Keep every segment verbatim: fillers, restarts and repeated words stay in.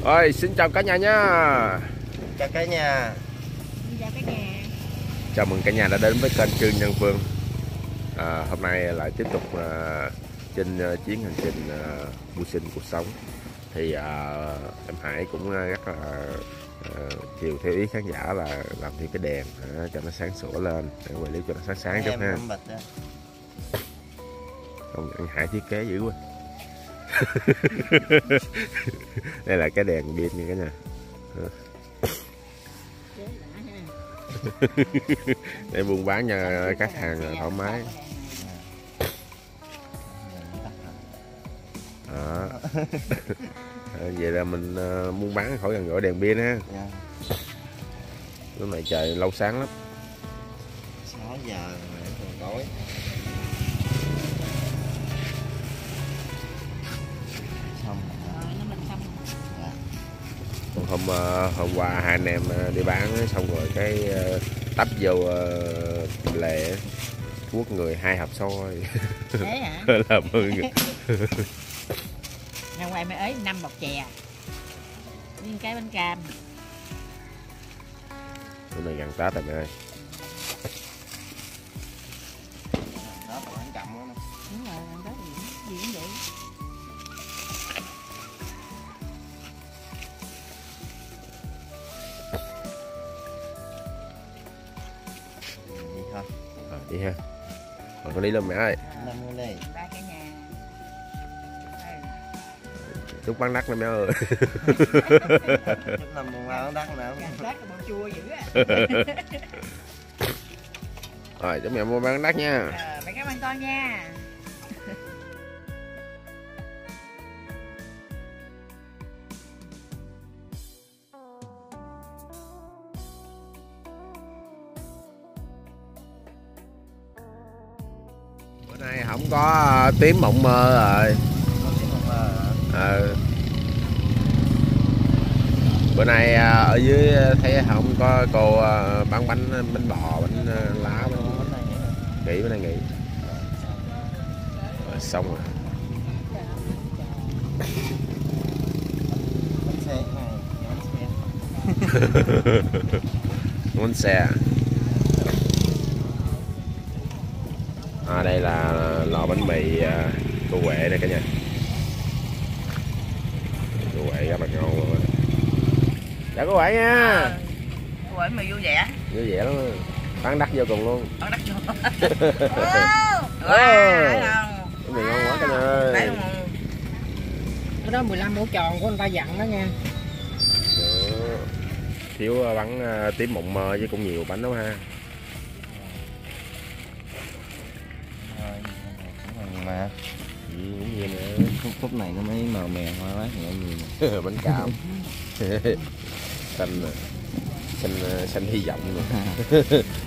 Ôi, xin chào cả nhà nha. Chào cả nhà. Chào cả nhà. Chào mừng cả nhà đã đến với kênh Trương Nhân Phương. À, hôm nay lại tiếp tục uh, trên uh, chuyến hành trình uh, mưu sinh cuộc sống. Thì uh, em Hải cũng rất là uh, chiều theo ý khán giả là làm thêm cái đèn uh, cho nó sáng sủa lên, để quay clip cho nó sáng sáng chút ha. Không, anh Hải thiết kế dữ quá. Đây là cái đèn pin nha cả nhà. Để buôn bán cho khách hàng thoải mái. À. Vậy là mình uh, muốn bán khỏi cần gọi đèn pin ha. Lúc này trời lâu sáng lắm. sáu giờ còn tối. Còn hôm hôm qua hai anh em đi bán xong rồi cái tấp vô uh, lề quất người hai hộp xôi. Thế hả? Làm ơn. Ngày ngoài mới ấy năm bọc chè, nguyên cái bánh cam. Bữa này gần Tết rồi mẹ ơi. Đúng rồi, gần Tết gì gì cũng vậy. À, đi ha. Còn con đi luôn mẹ ơi. Ba cả nhà. Chúc bán đắt lắm mẹ ơi. Chúc năm mùng ba bán đắt nào. Đắt bộ chua dữ á. Rồi chúc mẹ mua bán đắt nha. À, mẹ cảm ơn con nha. Bữa nay không có tím mộng mơ rồi. À, bữa nay ở dưới thấy không có cô bán bánh bánh bò, bánh lá, bánh nghỉ bữa nay nghỉ. Rồi, xong rồi. Bánh xe. À, đây là lò bánh mì cô Huệ đây cả nhà. Cô Huệ rất là ngon luôn á. Chào cô Huệ nha. À, cô Huệ mì vui vẻ. Vui vẻ lắm. Bán đắt vô cùng luôn. Bán đắt vô. Wow, thấy không? Cái mì ngon quá cả nhà ơi. Cái đó mười lăm mũ tròn của người ta dặn đó nha. Đó. Thiếu bánh tím mộng mơ với cũng nhiều bánh đó ha. Mà ừ, cũng nhiều nữa. Phút, phút này nó mới màu mè hoa quá nhẹ nhiều. Bánh cam. Xanh xanh xanh hy vọng luôn.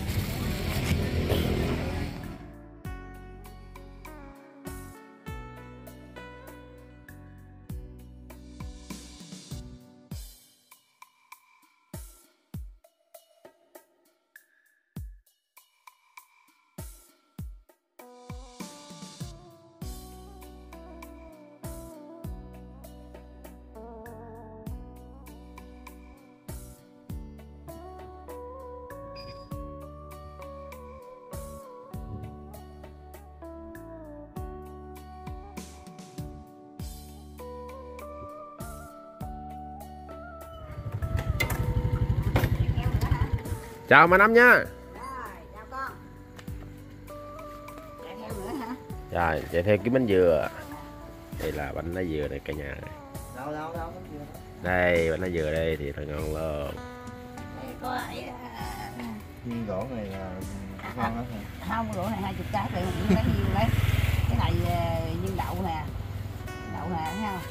Chào mà Năm nha. Rồi, chào con. Chạy theo nữa hả? Rồi, chạy theo kiếm bánh dừa. Đây là bánh lá dừa này cả nhà. Đâu đâu đâu. Đây, bánh lá dừa đây thì thật ngon luôn. Đây có ấy. Viên gỗ này là ngon lắm. Không, gỗ này hai mươi cái thì mình lấy nhiều lấy. Cái này viên đậu nè. Đậu nè thấy không?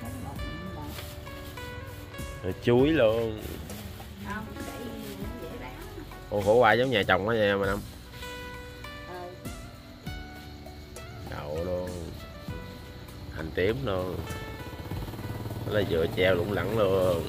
Rồi, chuối luôn. Không, để dễ bán. Ồ, khổ qua giống nhà chồng đó nha mà Năm. Đậu luôn. Hành tím luôn. Đó là dừa treo lủng lẳng luôn.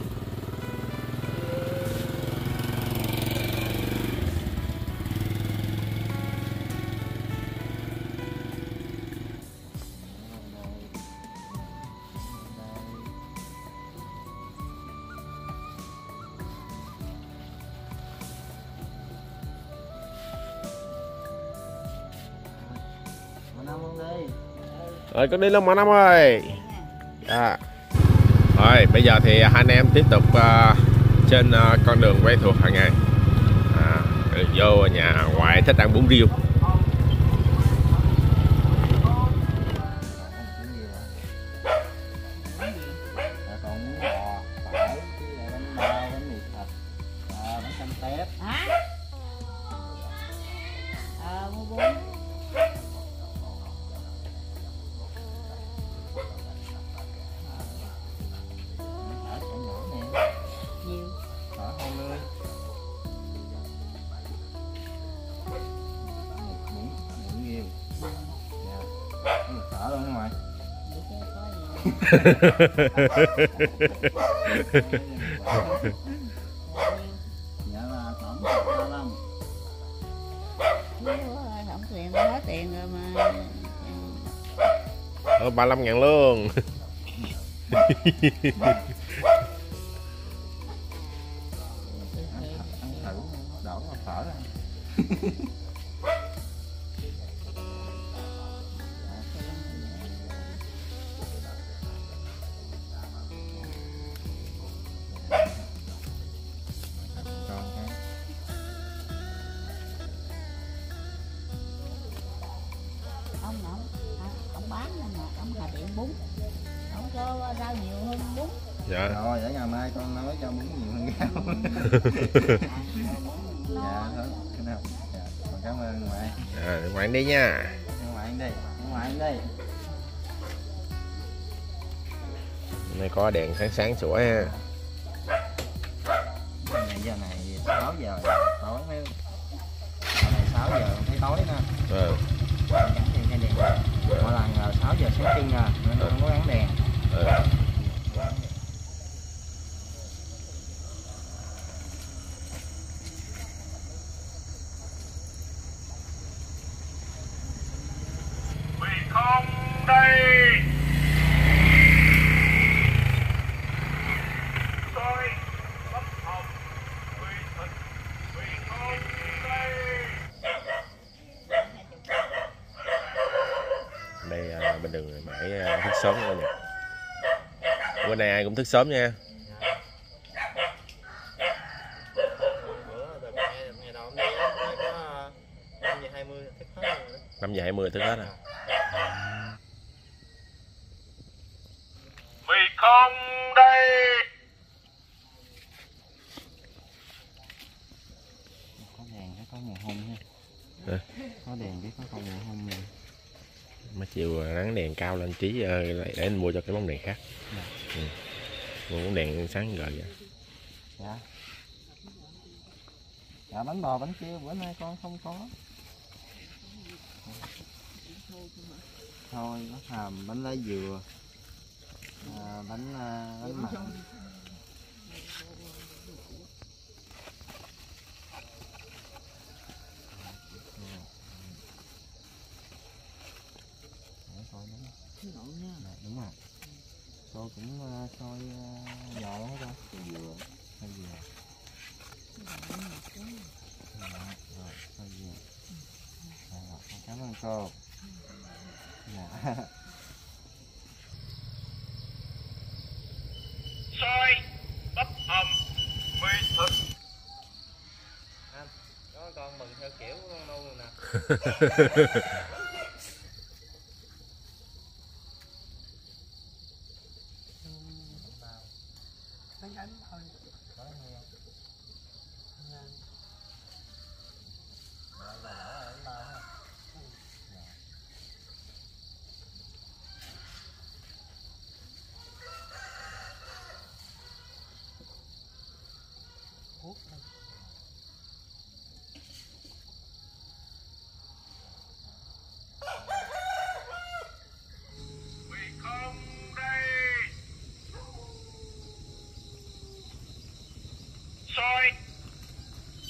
Rồi con đi luôn mà Năm ơi. Dạ. Rồi bây giờ thì hai anh em tiếp tục uh, trên uh, con đường quen thuộc hàng ngày. À, vô nhà ngoại thích ăn bún riêu. Dạ là tổng ba lăm. Tổng tiền hết tiền rồi mà. Ờ, ba mươi lăm ngàn luôn. Ăn thử đổ vào phở ra. Ông ông ông bán nên mà ông hà tiệm bún, ông cho rau nhiều hơn bún. Dạ. Rồi để ngày mai con nói cho bún nhiều hơn rau. Dạ thôi, cái nào. Dạ, con cảm ơn ngoại. À, ngoại đi nha. Ngoại anh đi, ngoại anh đi. Hôm nay có đèn sáng sáng sủa ha. Giờ này sáu giờ tối mới. Giờ này sáu giờ thấy tối nè. Ừ. Gắn thêm cái đèn. Mỗi lần là sáu giờ sáng trưng à, nên không có gắn đèn. Ừ. Không đây. Tôi bất hồng vì thịt vì không đây. Đây à, bên đường mãi à, thức sớm thôi nha. Bữa nay ai cũng thức sớm nha. năm giờ hai mươi thức hết rồi. Vì không đây. Có đèn cái có mùa hôn nha. Ừ. Có đèn cái có con mùa hôn này. Mấy chiều nắng đèn cao lên Trí để anh mua cho cái bóng đèn khác. Ừ. Mua bóng đèn sáng rồi vậy. Dạ. Dạ bánh bò bánh chia bữa nay con không có. Thôi nó hàm bánh lá dừa. À, bánh à, bánh mặn. Đúng rồi. Tôi cũng uh, xôi uh, giò hết đâu. Dừa. Xôi dừa. Rồi, xôi dừa. Rồi, cảm ơn cô. Dạ. Soi bất hồng vì thịt. Anh, có con mừng theo kiểu con đâu rồi nè. Vì không đây. Soi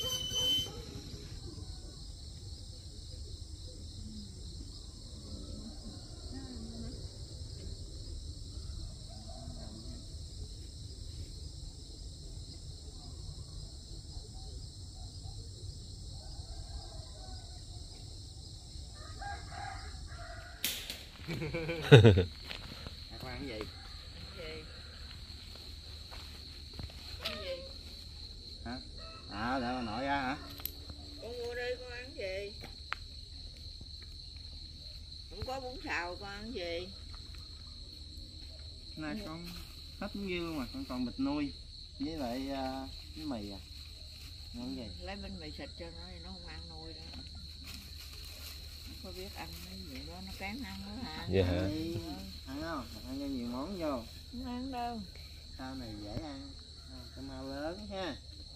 Con ăn gì? Gì? Ăn gì? Hả? À, để bà nội ra hả? Con mua đi, con ăn gì? Không có bún xào, con ăn gì? Nay con hết bún riêu luôn mà, con còn bịch nuôi với lại uh, bánh mì à. Ngon gì? Lấy bánh mì xịt cho nó, nó không ăn nuôi đâu. Nó có biết ăn cái gì đó, nó kén ăn nữa hả? Dạ hả? Đi. Ăn không? Ăn cho nhiều món vô. Không ăn đâu. Sau này dễ ăn. Cái mau lớn ha.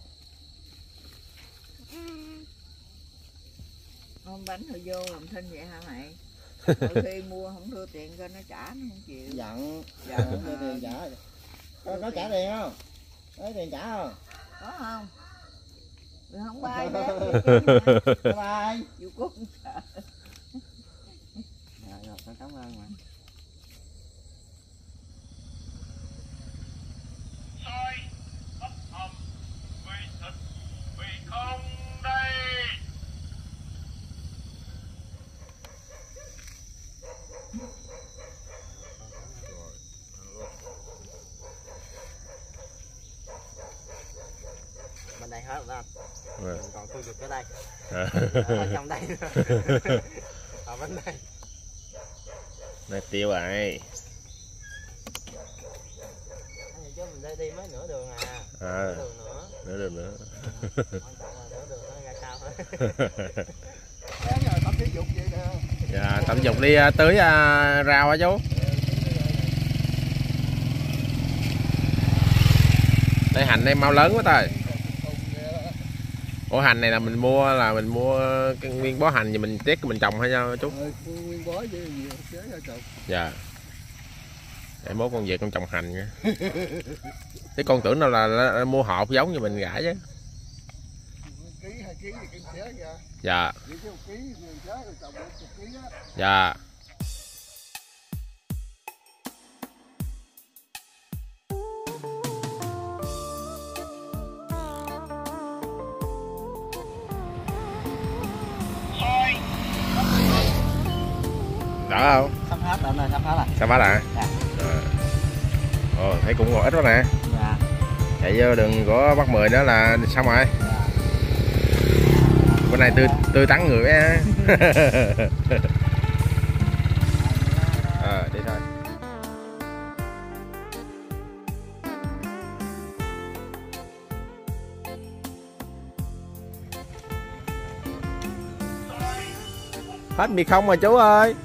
Không bánh rồi vô làm thinh vậy hả mày? Đôi khi mua không đưa tiền cho nó trả nó không chịu. Giận, giận không đưa tiền trả. Có, có trả tiền không? Có tiền trả không? Có không? Rồi không bay bé. Bye bye. Chú Cúc sợ. Rồi, rồi, con cảm ơn mà. soi bắp hầm mì thịt mì không đây. Bên đây hết rồi anh. Rồi. Mình còn khu vực ở đây. À. Ở trong đây nữa. Ở bên đây. Này tiêu rồi. Anh chứ mình đây đi mấy nửa đường à. À. Nửa đường nữa. Nữa được nữa. Quan trọng là nửa đường nó ra sao thôi. Tập thể dục vậy nè. Dạ, tập dục đi uh, tưới uh, rau hả chú? Đây hành đây mau lớn quá trời. Ủa hành này là mình mua là mình mua cái nguyên bó hành thì mình tét mình trồng hay sao chú? Ờ, nguyên bó với nhiều chế ra trồng. Dạ. Để mốt con về con trồng hành nha. Cái con tưởng đâu là, là, là mua hộp giống như mình gãi chứ. Ký hai ký thì kim chế ra. Dạ. Vậy chứ một ký thì giá rồi trồng một chục ký á. Dạ. soi Đỡ không? Sắp hết rồi, này sắp hết rồi. Sao phát lại? Dạ. À. Ồ, thấy cũng còn ít quá nè. Dạ. Chạy vô đường của Bắc Mười nữa là xong rồi. Dạ. Bữa nay tươi tươi tắn người á. À, đi thôi. Hết biệt không rồi chú ơi.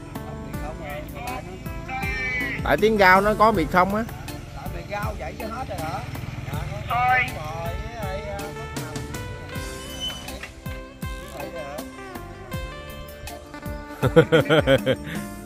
Tại tiếng gao nó có biệt không á. Tại vì rau vậy chứ hết rồi hả? soi Rồi với lại vậy hả?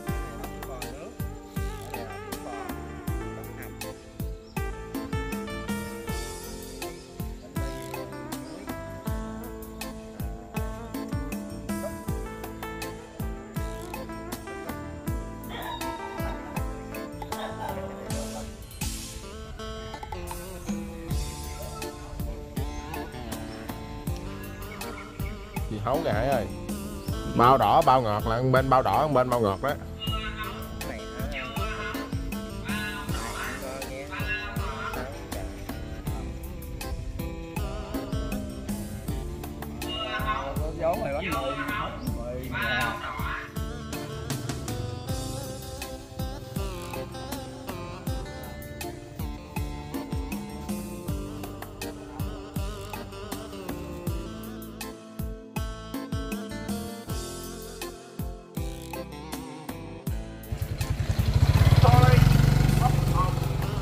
Chị hấu gà Hải ơi. Bao đỏ bao ngọt là bên bao đỏ bên bao ngọt đó. Dấu mày bánh mười, mười nhà. soi bắp hầm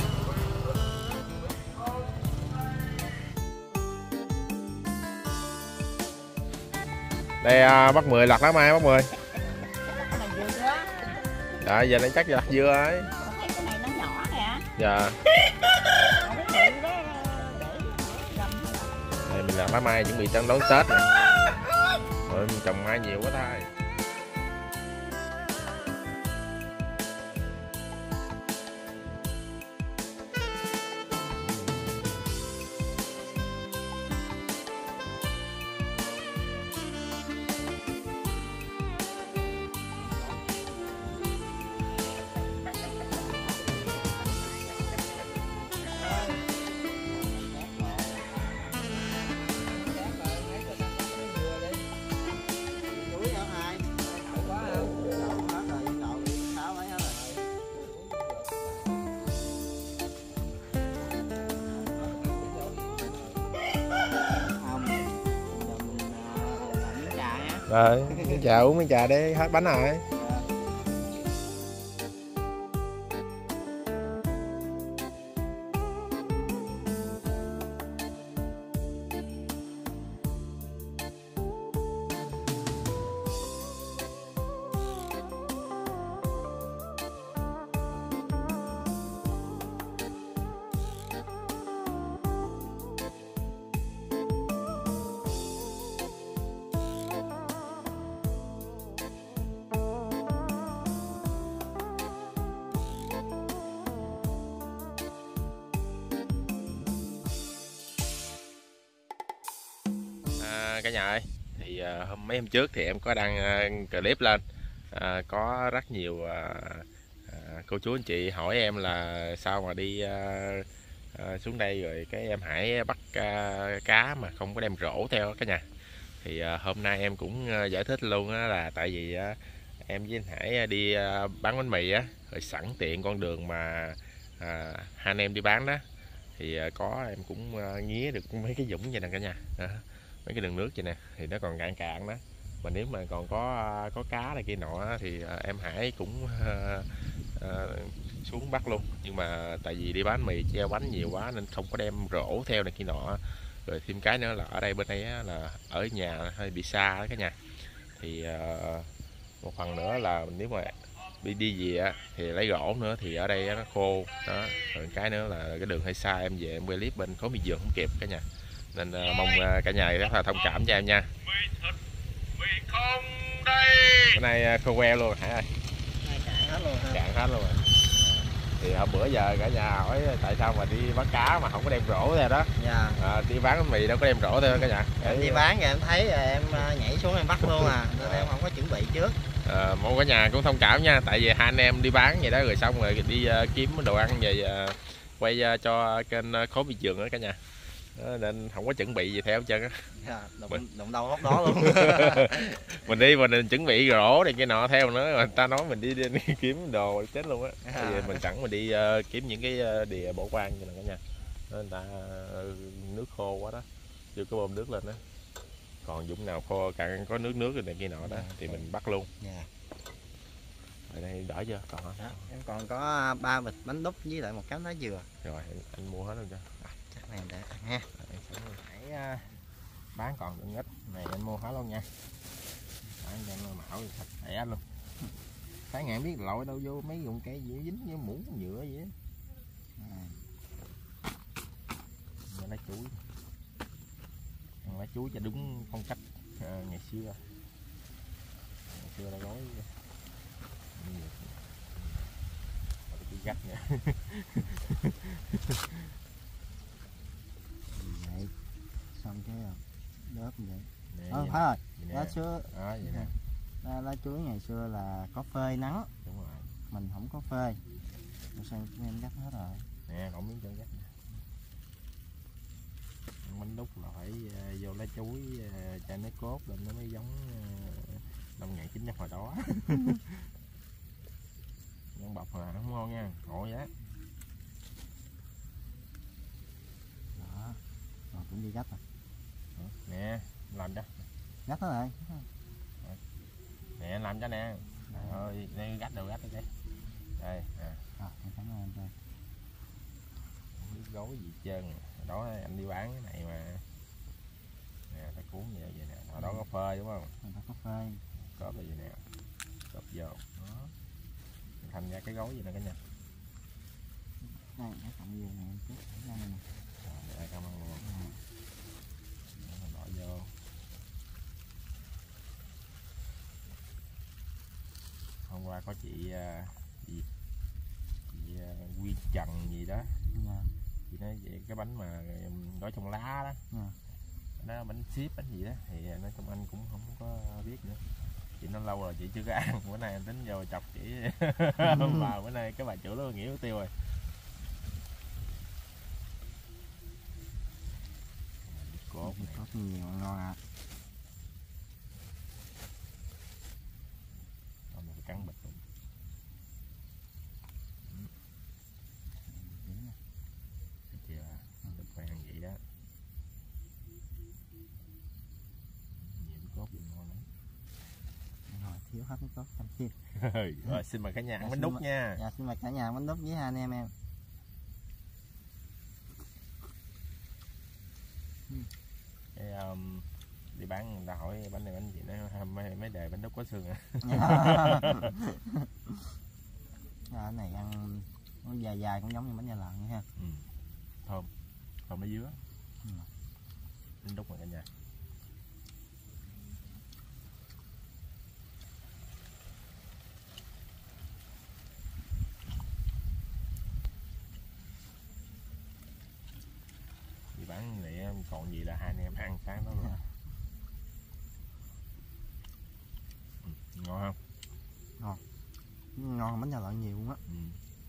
Đây à, Bắc Mười lặt lá mai Bắc Mười. Cái này dừa đó. Dạ giờ này chắc lặt dưa ấy. Con thấy cái này nó nhỏ nè. Dạ. Còn cái bự đó để gầm thôi. Đây mình làm lá mai chuẩn bị cho đón Tết nè. Rồi mình trồng mai nhiều quá thôi. Rồi, miếng trà uống miếng trà để hết bánh rồi. Cả nhà ơi, thì uh, hôm mấy hôm trước thì em có đăng uh, clip lên, uh, có rất nhiều uh, uh, cô chú anh chị hỏi em là sao mà đi uh, uh, xuống đây rồi cái em Hải bắt uh, cá mà không có đem rổ theo cả nhà. Thì uh, hôm nay em cũng uh, giải thích luôn á, là tại vì uh, em với anh Hải đi uh, bán bánh mì á, rồi sẵn tiện con đường mà uh, hai anh em đi bán đó thì uh, có em cũng uh, nghía được mấy cái vũng vậy nè cả nhà. Uh. Mấy cái đường nước vậy nè thì nó còn cạn cạn đó, mà nếu mà còn có có cá này kia nọ thì em Hải cũng uh, uh, xuống bắt luôn, nhưng mà tại vì đi bán mì treo bánh nhiều quá nên không có đem rổ theo này kia nọ. Rồi thêm cái nữa là ở đây bên đây là ở nhà hơi bị xa đó cả nhà, thì uh, một phần nữa là nếu mà đi đi về thì lấy gỗ nữa thì ở đây nó khô đó. Rồi cái nữa là cái đường hơi xa, em về em quay clip bên Khối Miệt Vườn không kịp cả nhà, nên uh, mong uh, cả nhà rất là thông cảm cho em nha. Bữa nay uh, khô queo luôn Hải ơi, cạn hết luôn ha. Cạn hết luôn rồi. Thì hôm bữa giờ cả nhà hỏi tại sao mà đi bắt cá mà không có đem rổ theo đó. Dạ. À, đi bán bánh mì đâu có đem rổ theo cả nhà. Em đi bán rồi em thấy rồi em nhảy xuống em bắt luôn à, nên em không có chuẩn bị trước. À, mong cả nhà cũng thông cảm nha, tại vì hai anh em đi bán vậy đó rồi xong rồi đi uh, kiếm đồ ăn về uh, quay uh, cho kênh uh, Khối Miệt Vườn đó cả nhà. Đó, nên không có chuẩn bị gì theo hết trơn á. Dạ, đụng, mình... đụng đâu góc đó luôn. Mình đi mình định chuẩn bị rổ này kia nọ theo nữa, người ta nói mình đi, đi, đi kiếm đồ chết luôn á. À. Tại vì mình sẵn mình đi uh, kiếm những cái uh, đìa bỏ quang như này cả nhà. Nên người ta uh, nước khô quá đó, chưa có bơm nước lên đó. Còn vũng nào khô cạn có nước nước này kia nọ đó thì mình bắt luôn. Dạ. Ở đây đỡ chưa? Còn hả? Đó, em còn có ba bịch bánh đúc với lại một cánh lá dừa. Rồi anh, anh mua hết luôn cho. À, chắc này để ăn ha. Hãy uh, bán còn đừng ít này anh mua hết luôn nha. Bán cho anh mạo sạch sẽ luôn. Sáng ngày em biết lội đâu vô mấy vùng cây gì dính như mũ nhựa vậy á. Giờ lá chuối. Ăn lá chuối cho đúng phong cách uh, ngày xưa. Ngày xưa đã gói cái gạch nha. Vậy xong cái đớp vậy. Nè, Ờ, phải rồi. Nè. Lá chuối. Đó, vậy nè. Lá, lá chuối ngày xưa là có phơi nắng. Đúng rồi. Mình không có phơi. Rồi sao chúng em gắt hết rồi. Nè, còn miếng chân gắt nè. Bánh đúc là phải uh, vô lá chuối uh, cho nó cốt lên nó mới giống uh, năm một nghìn chín trăm hồi đó. Nhân bọc là nó không ngon nha, ngộ vậy. Đó, rồi cũng đi gắt rồi. Nè, làm cho. Gắt hết rồi. Nè, làm cho nè. Rồi, đây gắt đầu gắt đây. Đây, à. Rồi, em cảm ơn anh Trai. Không biết gối gì trơn. Đó anh đi bán cái này mà. Nè, ta cuốn vậy vậy nè. Ở đó có phơi đúng không? Người ta có phơi. Cóp là vậy nè. Cóp vô. Đó. Thành ra cái gối gì nè cả nhà. Đây, cái cọng dừa này em chút đây nè. Rồi, đây cảm ơn luôn. Đó, bỏ vô. Hôm qua có chị uh, gì chị uh, Nguyên Trần gì đó. Dạ. Chị nói vậy cái bánh mà gói trong lá đó. Dạ. Nó bánh ship bánh gì đó thì nói chung anh cũng không có biết nữa. Chị nó lâu rồi chị chưa có ăn, bữa nay anh tính vô chọc chị. Mà bữa nay cái bà chủ đó nghĩ mất tiêu rồi. Cốt này. Cốt nhiều ngon ạ. À. Rồi mình phải cắn bịch luôn. Thấy chưa? Bịch phải ăn vậy đó. Nhiều cốt gì ngon lắm. hết nước cốt canh chiên. Rồi xin mời cả nhà ăn Dạ, bánh xin đúc mời- nha. Dạ xin mời cả nhà bánh đúc với hai anh em em. Cái, um, đi bán người ta hỏi bánh này bánh gì nó mấy, mấy đề bánh đúc có xương à. Dạ, cái này ăn nó dài dài cũng giống như bánh da lợn vậy ha. Ừ. Thơm, thơm nó dứa. Ừ. Bánh đúc mà cả nhà. Đi bán này còn gì là hai anh em ăn sáng đó luôn. Ừ. Ngon không? Ngon, bánh da lợn nhiều luôn á. Ừ.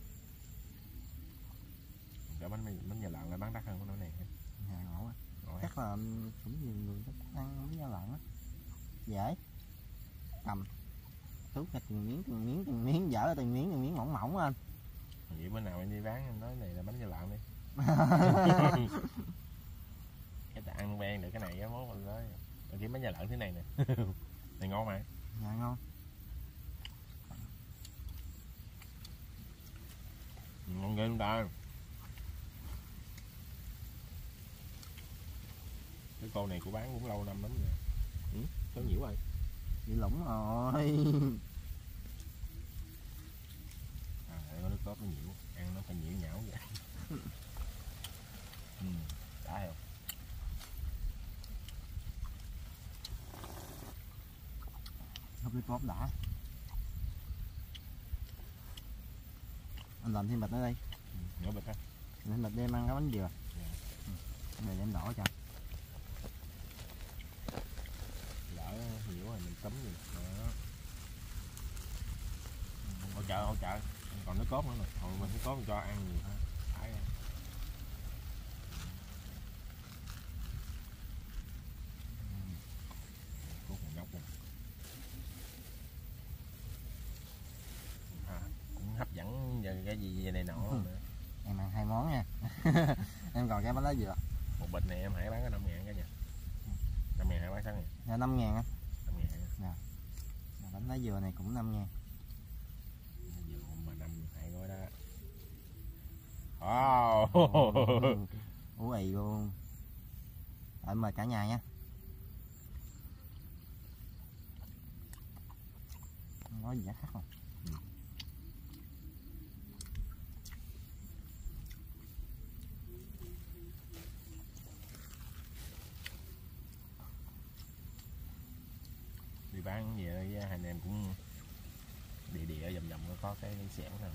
Cái bánh bánh da lợn là bán đắt hơn của nó này. Dạ, ngộ á. Ngon Chắc là cũng nhiều người thích ăn bánh da lợn á. Dễ cầm tuốt ra từng miếng từng miếng từng miếng, dở ra từng miếng từng miếng mỏng mỏng anh. Vậy bữa nào anh đi bán anh nói này là bánh da lợn đi. Cái ta ăn quen được cái này cái món mình nói cái bánh da lợn thế này nè. Này ngon mà. Dạ ngon. Ngon ghê luôn ta. Cái con này của bán cũng lâu năm lắm rồi. Ừ, có nhiều rồi. Bị lủng rồi. À, có nước cốt nó nhiều, ăn nó phải nhiều nhão vậy. Ừ, đã không? Hấp nước cốt đã. Anh làm thêm bịch nữa đi. Ừ, nhỏ bịch ha. Thêm bịch đem ăn cái bánh dừa. Dạ. Ừ. Để đem đổ cho. Lỡ nhiều rồi mình cấm gì. Đó. Hỗ trợ hỗ trợ. Còn nước cốt nữa nè. Hồi mình nước cốt mình cho ăn nhiều ha. Phải ăn. Cốt một nhóc luôn. À, cũng hấp dẫn về cái gì về này nọ nữa. Em ăn hai món nha. Em còn cái bánh lá dừa. Một bịch này em hãy bán có năm ngàn cả nhà. năm ngàn hãy bán sáng này. Dạ năm ngàn á. năm ngàn. Dạ. Bánh lá dừa này cũng năm ngàn. Vừa mà năm hai gói đó. Wow. Ú ì luôn. Rồi mời cả nhà nha. Không có gì khác không? Ừ. Đi bán về với hai anh em cũng địa địa vòng vòng có cái xẻng nào.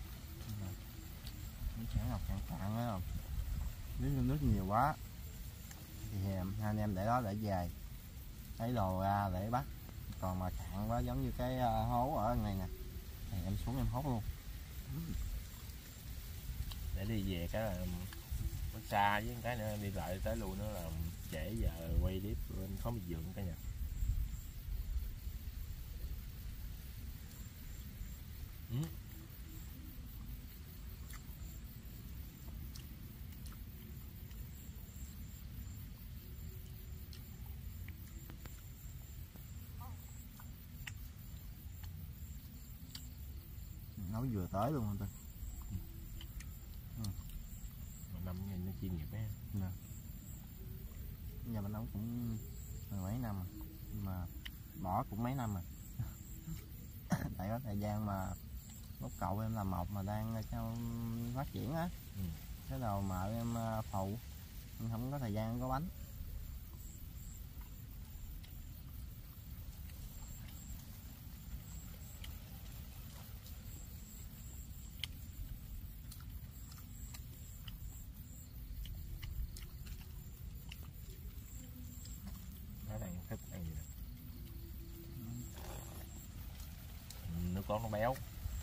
Nó chén ngọc cạn cạn đó không? Nếu như nước nhiều quá thì hai anh em để đó để về lấy đồ ra để bắt. Còn mà cạn quá giống như cái hố ở này nè thì em xuống em hốt luôn. Để đi về cái là nó xa với cái nữa đi lại tới luôn nữa là trễ giờ quay clip lên khó bị dượng cả nhà. Ừ. Nấu vừa tới luôn không Mà năm này nó chuyên nghiệp á. Nè. Giờ mình nấu cũng mười mấy năm rồi. Mà bỏ cũng mấy năm rồi. Tại có thời gian mà lúc cậu em làm một mà đang trong phát triển á. Ừ. Cái đầu mợ em phụ em không có thời gian có bánh. Nó đang thích ăn gì nè. Ừ, nước cốt nó béo.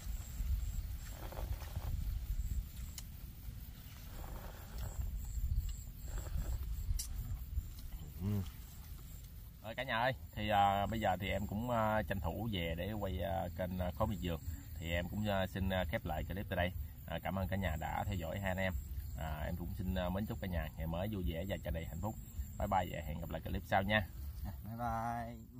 Ừ. Rồi cả nhà ơi, thì à, bây giờ thì em cũng à, tranh thủ về để quay à, kênh à, Khó Miệt Vườn. Thì em cũng à, xin à, khép lại clip tại đây. À, cảm ơn cả nhà đã theo dõi hai anh em. À, em cũng xin à, mến chúc cả nhà ngày mới vui vẻ và tràn đầy hạnh phúc. Bye bye và hẹn gặp lại clip sau nha. Bye bye.